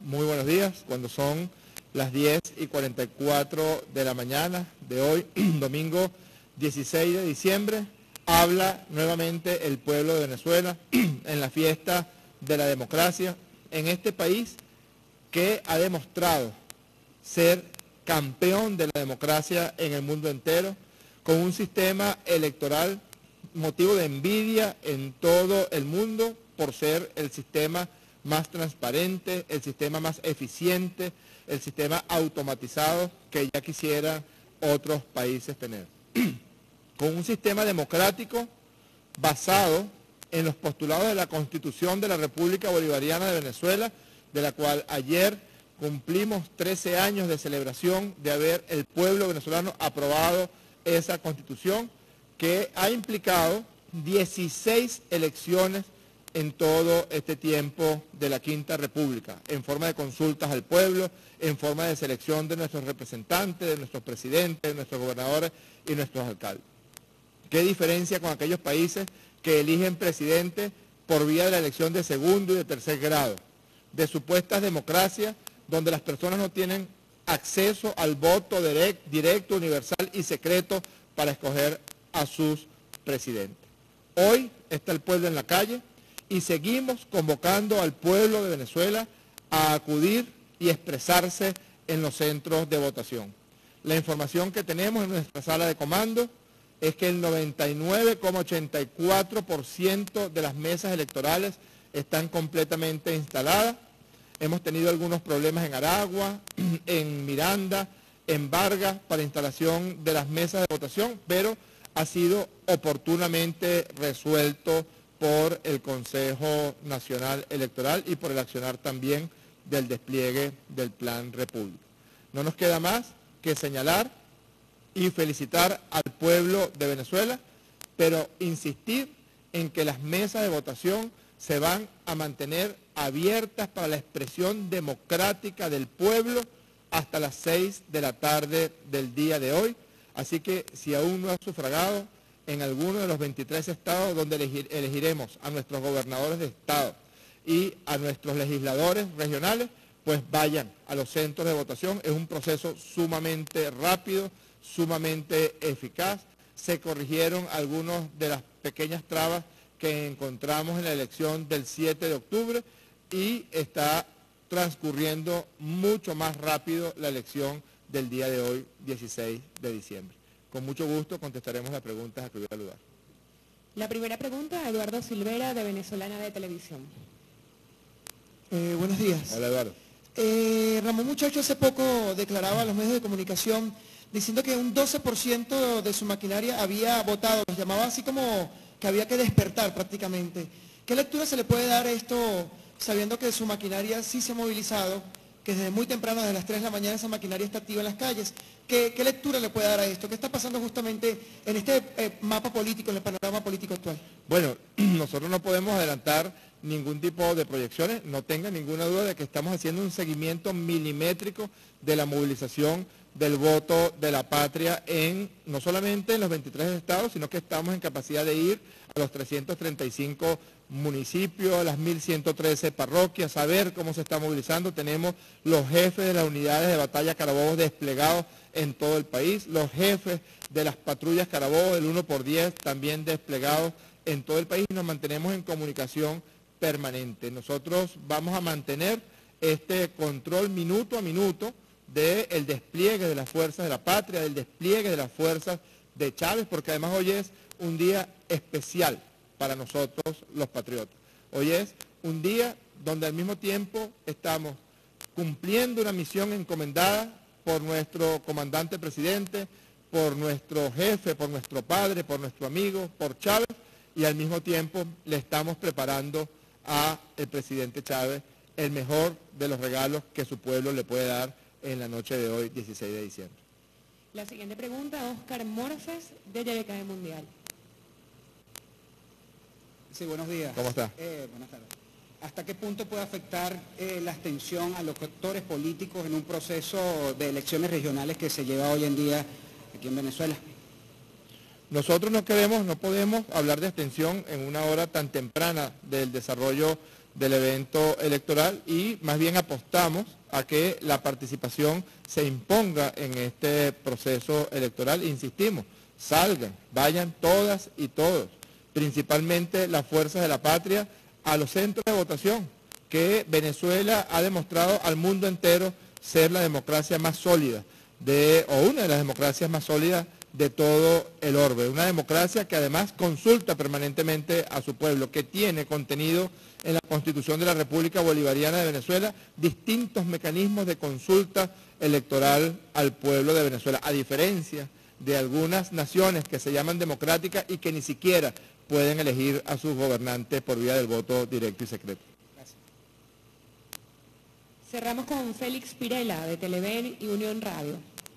Muy buenos días, cuando son las 10:44 de la mañana de hoy, domingo 16 de diciembre, habla nuevamente el pueblo de Venezuela en la fiesta de la democracia, en este país que ha demostrado ser campeón de la democracia en el mundo entero, con un sistema electoral motivo de envidia en todo el mundo por ser el sistema más transparente, el sistema más eficiente, el sistema automatizado que ya quisieran otros países tener. Con un sistema democrático basado en los postulados de la Constitución de la República Bolivariana de Venezuela, de la cual ayer cumplimos 13 años de celebración de haber el pueblo venezolano aprobado esa Constitución, que ha implicado 16 elecciones en todo este tiempo de la Quinta República, en forma de consultas al pueblo, en forma de selección de nuestros representantes, de nuestros presidentes, de nuestros gobernadores y nuestros alcaldes. ¿Qué diferencia con aquellos países que eligen presidente por vía de la elección de segundo y de tercer grado, de supuestas democracias donde las personas no tienen acceso al voto directo, universal y secreto para escoger a sus presidentes? Hoy está el pueblo en la calle y seguimos convocando al pueblo de Venezuela a acudir y expresarse en los centros de votación. La información que tenemos en nuestra sala de comando es que el 99,84% de las mesas electorales están completamente instaladas. Hemos tenido algunos problemas en Aragua, en Miranda, en Vargas, para instalación de las mesas de votación, pero ha sido oportunamente resuelto por el Consejo Nacional Electoral y por el accionar también del despliegue del Plan República. No nos queda más que señalar y felicitar al pueblo de Venezuela, pero insistir en que las mesas de votación se van a mantener abiertas para la expresión democrática del pueblo hasta las 6 de la tarde del día de hoy. Así que si aún no ha sufragado en alguno de los 23 estados donde elegiremos a nuestros gobernadores de estado y a nuestros legisladores regionales, pues vayan a los centros de votación. Es un proceso sumamente rápido, sumamente eficaz. Se corrigieron algunas de las pequeñas trabas que encontramos en la elección del 7 de octubre y está transcurriendo mucho más rápido la elección del día de hoy, 16 de diciembre. Con mucho gusto contestaremos las preguntas a que voy a saludar. La primera pregunta, Eduardo Silvera, de Venezolana de Televisión. Buenos días. Hola, Eduardo. Ramón Muchacho hace poco declaraba a los medios de comunicación diciendo que un 12% de su maquinaria había votado, los llamaba así como que había que despertar prácticamente. ¿Qué lectura se le puede dar a esto, sabiendo que su maquinaria sí se ha movilizado, que desde muy temprano, desde las 3 de la mañana, esa maquinaria está activa en las calles? ¿Qué lectura le puede dar a esto? ¿Qué está pasando justamente en este mapa político, en el panorama político actual? Bueno, nosotros no podemos adelantar ningún tipo de proyecciones, no tenga ninguna duda de que estamos haciendo un seguimiento milimétrico de la movilización del voto de la patria no solamente en los 23 estados, sino que estamos en capacidad de ir a los 335 municipios, a las 1.113 parroquias, saber cómo se está movilizando. Tenemos los jefes de las unidades de batalla Carabobo desplegados en todo el país, los jefes de las patrullas Carabobo del 1x10 también desplegados en todo el país, y nos mantenemos en comunicación permanente. Nosotros vamos a mantener este control minuto a minuto del despliegue de las fuerzas de la patria, del despliegue de las fuerzas de Chávez, porque además hoy es un día especial para nosotros los patriotas. Hoy es un día donde al mismo tiempo estamos cumpliendo una misión encomendada por nuestro comandante presidente, por nuestro jefe, por nuestro padre, por nuestro amigo, por Chávez, y al mismo tiempo le estamos preparando al presidente Chávez el mejor de los regalos que su pueblo le puede dar en la noche de hoy, 16 de diciembre. La siguiente pregunta, Oscar Morfes, de YBKE Mundial. Sí, buenos días. ¿Cómo está? Buenas tardes. ¿Hasta qué punto puede afectar la abstención a los actores políticos en un proceso de elecciones regionales que se lleva hoy en día aquí en Venezuela? Nosotros no podemos hablar de abstención en una hora tan temprana del desarrollo del evento electoral y más bien apostamos a que la participación se imponga en este proceso electoral. Insistimos, salgan, vayan todas y todos, principalmente las fuerzas de la patria, a los centros de votación, que Venezuela ha demostrado al mundo entero ser la democracia más sólida, o una de las democracias más sólidas de todo el orbe. Una democracia que además consulta permanentemente a su pueblo, que tiene contenido en la Constitución de la República Bolivariana de Venezuela distintos mecanismos de consulta electoral al pueblo de Venezuela, a diferencia de algunas naciones que se llaman democráticas y que ni siquiera pueden elegir a sus gobernantes por vía del voto directo y secreto. Gracias. Cerramos con Félix Pirela, de Televen y Unión Radio.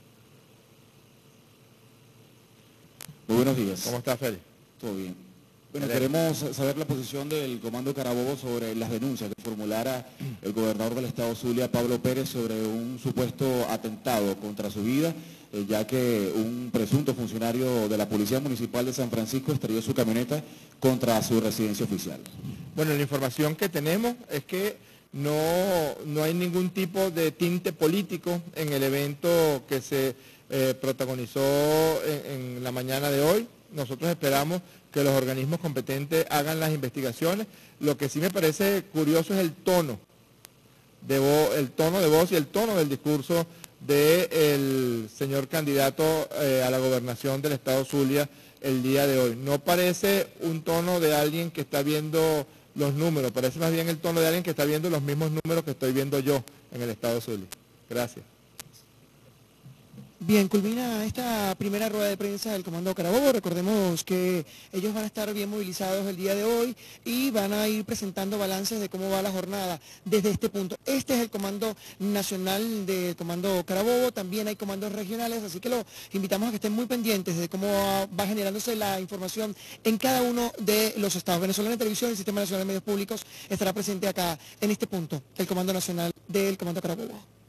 Muy buenos días. ¿Cómo está, Félix? Todo bien. Bueno, queremos saber la posición del Comando Carabobo sobre las denuncias que formulara el gobernador del estado Zulia, Pablo Pérez, sobre un supuesto atentado contra su vida, ya que un presunto funcionario de la Policía Municipal de San Francisco estrelló su camioneta contra su residencia oficial. Bueno, la información que tenemos es que no hay ningún tipo de tinte político en el evento que se protagonizó en la mañana de hoy. Nosotros esperamos que los organismos competentes hagan las investigaciones. Lo que sí me parece curioso es el tono de voz y el tono del discurso del señor candidato a la gobernación del estado Zulia el día de hoy. No parece un tono de alguien que está viendo los números, parece más bien el tono de alguien que está viendo los mismos números que estoy viendo yo en el estado Zulia. Gracias. Bien, culmina esta primera rueda de prensa del Comando Carabobo. Recordemos que ellos van a estar bien movilizados el día de hoy y van a ir presentando balances de cómo va la jornada desde este punto. Este es el Comando Nacional del Comando Carabobo, también hay comandos regionales, así que los invitamos a que estén muy pendientes de cómo va generándose la información en cada uno de los estados. Venezolana Televisión y el Sistema Nacional de Medios Públicos estará presente acá en este punto, el Comando Nacional del Comando Carabobo.